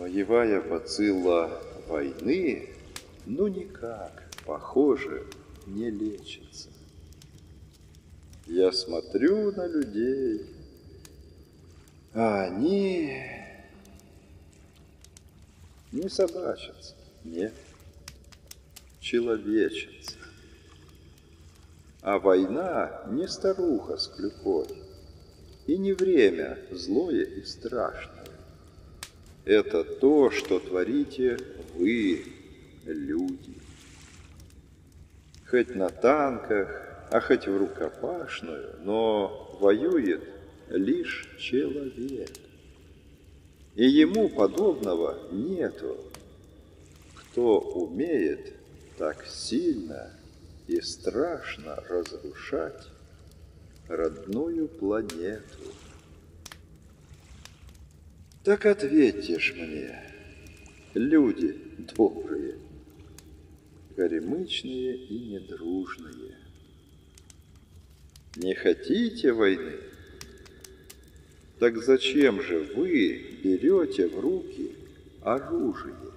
Боевая бацилла войны, ну никак, похоже, не лечится. Я смотрю на людей, а они не собачатся, нет, человечатся. А война не старуха с клюкой, и не время злое и страшное. Это то, что творите вы, люди. Хоть на танках, а хоть в рукопашную, но воюет лишь человек. И ему подобного нету, кто умеет так сильно и страшно разрушать родную планету. Так ответьте ж мне, люди добрые, горемычные и недружные. Не хотите войны? Так зачем же вы берете в руки оружие?